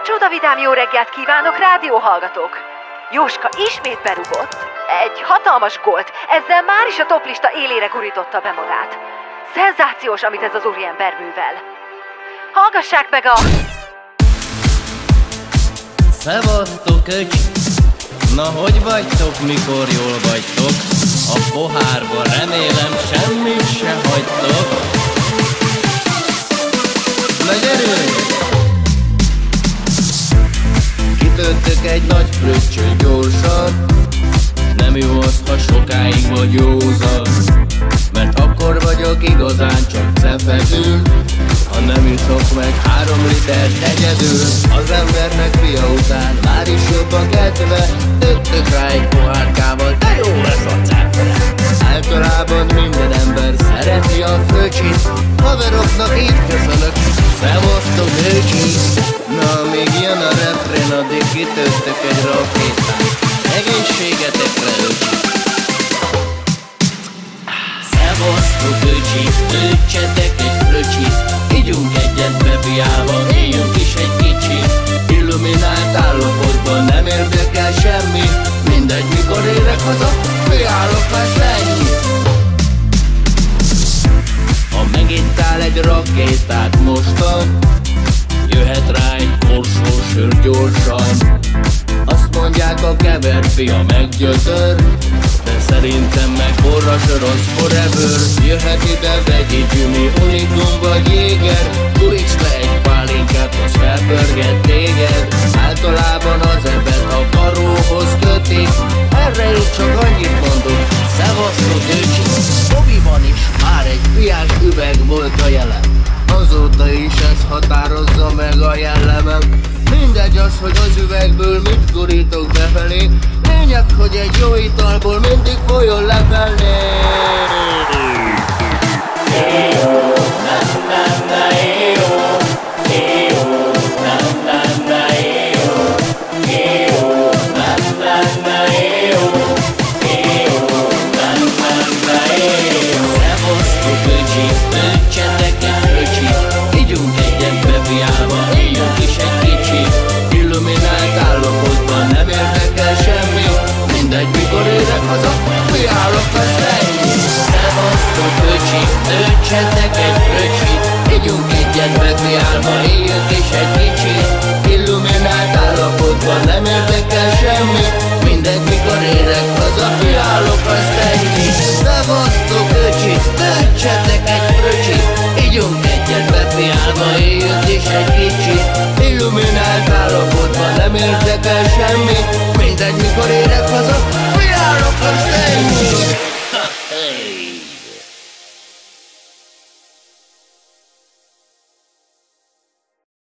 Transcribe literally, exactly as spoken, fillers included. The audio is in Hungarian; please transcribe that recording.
Csodavidám jó reggelt kívánok, rádióhallgatók! Jóska ismét berugott. Egy hatalmas gólt, ezzel már is a toplista élére gurította be magát. Szenzációs, amit ez az úriember művel. Hallgassák meg a... Szevasztok, öcsi! Na, hogy vagytok, mikor jól vagytok? A pohárban remélem semmit se hagytok. Na gyerünk! Kitöltök egy nagy fröccsöt gyorsan. Nem jó az, ha sokáig vagy józan, mert akkor vagyok igazán csak cefedül, ha nem iszok meg három litert egyedül. Az embernek fia után már is jobb a kedve, öttök rá egy pohárkával, de jó lesz a cefre. Általában minden ember szereti a fröccsit, haveroknak így köszönök, szevasztok öcsi. Na, amíg jön a refrén, addig kitöltök egy rakétát. Egészségetekre, öcsi! Szevasztok, öcsi! Töltsetek egy fröccsit, ígyunk egyet bebiával, éljünk is egy kicsit. Illuminált állapotban nem érdekel semmi, mindegy, mikor érek haza, fiállok, lesz ennyi. Ha megint áll egy rakétát mostan, jöhet rá egy korsósör gyorsan. Azt mondják, a kevert fia meggyötör, de szerintem meg forrasör az forever. Jöhet ide vegyi Jimmy, Unikum vagy Jéger, guríts le egy pálinkát, az felpörget téged. Általában az ebet a karóhoz kötik, erre én csak annyit mondok, szevasztok öcsi! Bobiban is már egy piás üveg volt a jelen, azóta is ez határozza meg a jellemem. Mindegy az, hogy az üvegből mit gurítok befelé, lényeg, hogy egy jó italból mindig folyjon lefelé. Éjjó, na na na éjjó, éjjó, na na na éjjó, éjjó, na na na éjjó, éjjó, na na na éjjó. Szevasztok öcsi, töltsetek egy fröccsit, ígyunk egyet bebiálva, éljünk is egy kicsit. Illuminált állapotban nem érdekel semmi, mindegy, mikor érek haza, fiállok, lesz ennyi. Szevasztok öcsi, töltsetek egy fröccsit, ígyunk egyet bebiálva, éljünk is egy kicsit. Illuminált állapotban nem érdekel semmi, mindegy, mikor érek haza, fiállok, lesz ennyi. Szevasztok öcsi, töltsetek egy fröccsit, ígyunk egyet bebiálva, éljünk is egy kicsit. Illuminált állapotban nem érdekel semmi,